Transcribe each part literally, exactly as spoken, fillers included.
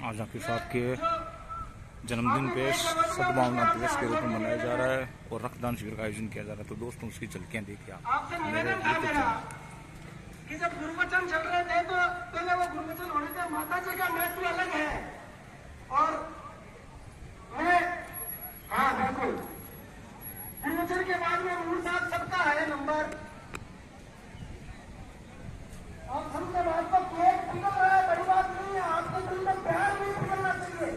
आज आपके साथ के जन्मदिन पे सद्भावना दिवस के रूप में मनाया जा रहा है और रक्तदान शिविर का आयोजन किया जा रहा है। तो दोस्तों उसकी झलकियां देखिए आप मेरे कि जब गुरुवचन चल रहे थे तो पहले वो गुरुवचन होने थे, माता जी का महत्व अलग है। और मैं हाँ बिल्कुल गुरुवचन के बाद में मूल साथ सबका है नंबर और सबके बाद तो केक पिघल रहा है, बड़ी बात नहीं है। आपके दिल में प्यार नहीं पिघलना चाहिए।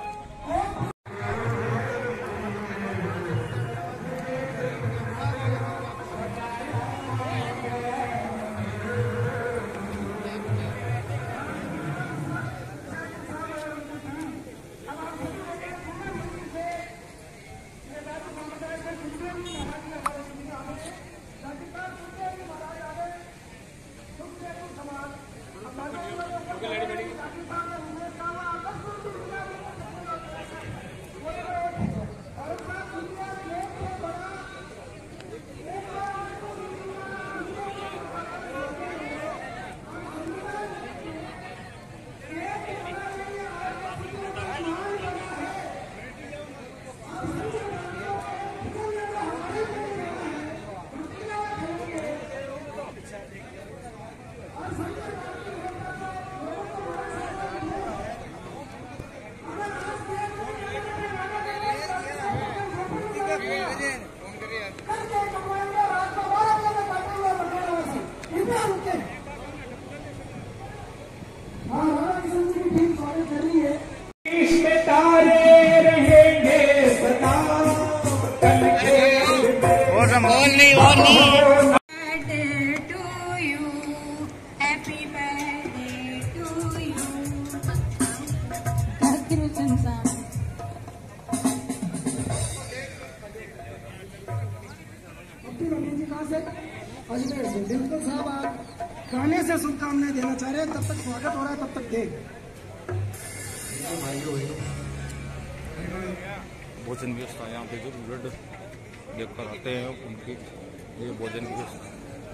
बोल नहीं और नहीं अजमेर से बिल्कुल साहब आप गाने से शुभकामनाएं देना चाह रहे हैं। तब तक स्वागत हो रहा है, तब तक देख भोजन व्यवस्था यहाँ पे जो ब्लड देख कर आते हैं उनकी ये भोजन व्यवस्था।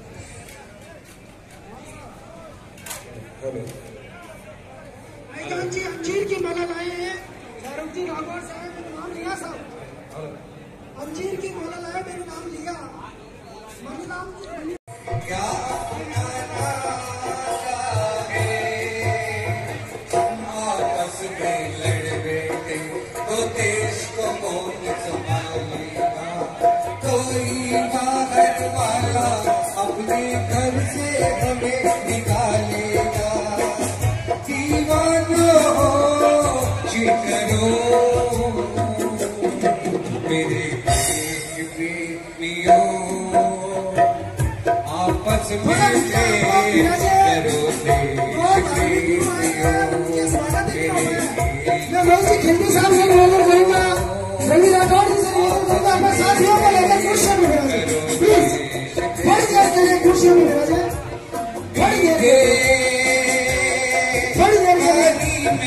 जी अंजीर की माला लाए हैं शाहरुख जी राघव साहब, मेरा नाम लिया साहब, अंजीर की माला लाए, मेरा नाम लिया मेरा नाम आपस में लड़ बैठे तो देश को कौन संभालेगा। कोई बाहर वाला अपने घर से हमें निकालेगा। दीवानो चिकनो मेरे देश प्रेमियों आपस में खिल्ली साहब से निवेदन करूंगा, रवि राठौर जी से निवेदन करूंगा, अपने साथियों को लेकर कुर्सियों में बैठे प्लीज थोड़ी देर के लिए कुर्सियों में बैठे थोड़ी देर थोड़ी देर के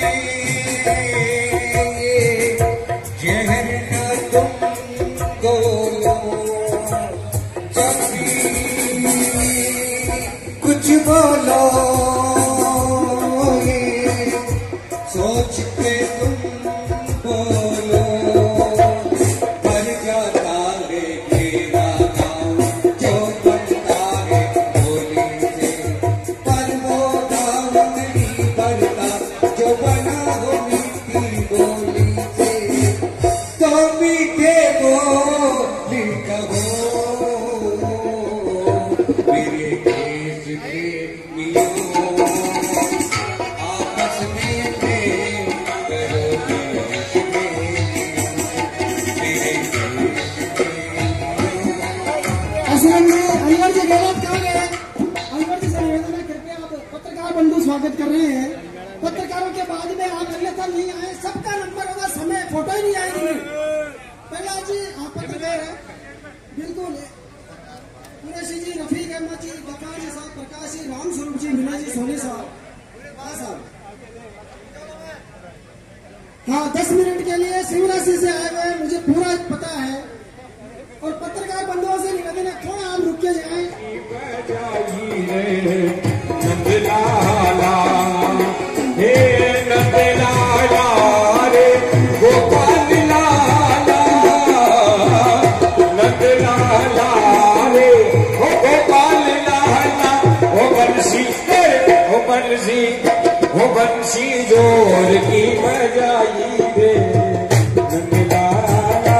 लिए जहर न तुम बोलो जब भी कुछ बोलो सोचते तुम बोलो पर जाता है तेरा नाम जो बनता है बोली से, पर वो नाम नहीं बनता जो बना हो मीठी बोली से। तो मीठे बोली कहो मेरे देश प्रेमियों आपस में अनवर जी गलत कहा गया। अनवर जी से निवेदन है कृपया आप पत्रकार बंधु स्वागत कर रहे हैं। पत्रकारों के बाद में आप अन्यथा नहीं आए, सबका नंबर होगा, समय फोटो ही नहीं आएंगे। पहला जी आप पत्रकार हैं बिल्कुल, कुरैशी जी, रफीक अहमद जी, गफार जी साहब, प्रकाश जी, राम स्वरूप जी, विनय जी, सोनी साहब, साहब हाँ दस मिनट के लिए शिवराशि से आए हुए, मुझे पूरा पता है। और पत्रकार बंधुओं से निवेदन है थोड़ा आप रुक के जाएं। वो बंसी जोर की बजाई रे नंदलाला।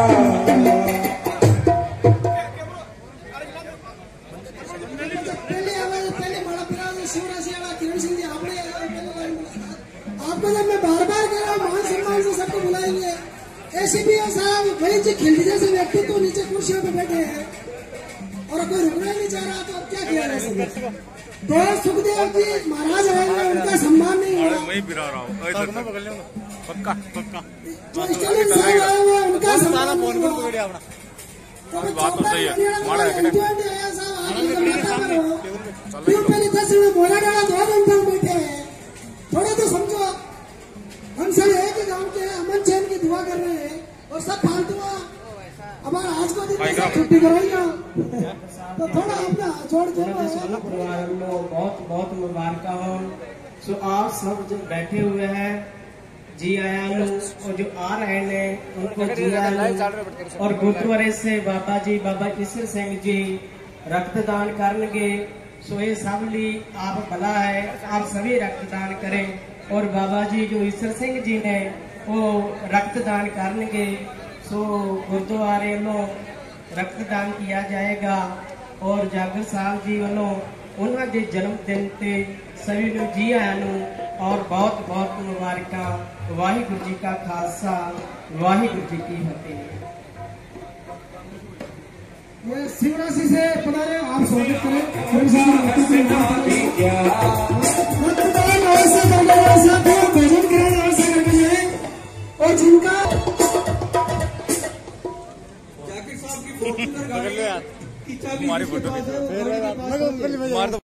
पहले आवाज पहले बड़ा पिराज शिवराज वाला किरण सिंह जी आपने आपको जब मैं बार बार कह रहा हूँ मान सम्मान से सबको बुलाएंगे। एसीपीओ साहब भाई जी खिलजी जैसे व्यक्ति तो नीचे कुर्सियों पे बैठे हैं और कोई रुकना नहीं चाह रहा तो अब क्या किया जा सकता। तो सुखदेव जी महाराज आएंगे उनका सम्मान नहीं हुआ। वही बिरा रहा हूँ पक्का पक्का जो स्टालिन साहब आए हुए उनका सम्मान नहीं हुआ। तो बात तो सही है पहले दस में बोला डाला दो दिन तक बैठे हैं। थोड़ा तो समझो हम सब एक ही गांव के अमन चैन की दुआ कर रहे हैं और सब फालतू अब आज को दिन छुट्टी कराइए तो थोड़ा अपना छोड़ दो। परिवार को बहुत बहुत मुबारक हो। सो आप सब जो बैठे हुए हैं जी आया और जो आ रहे हैं उनको जी आया। और गुरुद्वारे से बाबा जी बाबा ईश्वर सिंह जी रक्तदान करनगे। सो ये सब ली आप भला है आप सभी रक्तदान करें। और बाबा जी जो ईश्वर सिंह जी ने वो रक्तदान करनगे। सो गुरुद्वारे वालों रक्तदान किया जाएगा। और जागर साहब जी वालों उन्होंने जन्मदिन ते सभी नूं जी आया नूं और बहुत बहुत मुबारक। वाहिगुरु जी का खालसा वाहिगुरु जी की फतेह। ये शिवराशि से पधारे आप स्वागत करें। रक्तदान अवश्य करने वाले साथियों भोजन कराने अवश्य करके जाए। और जिनका तुम्हारी फोटो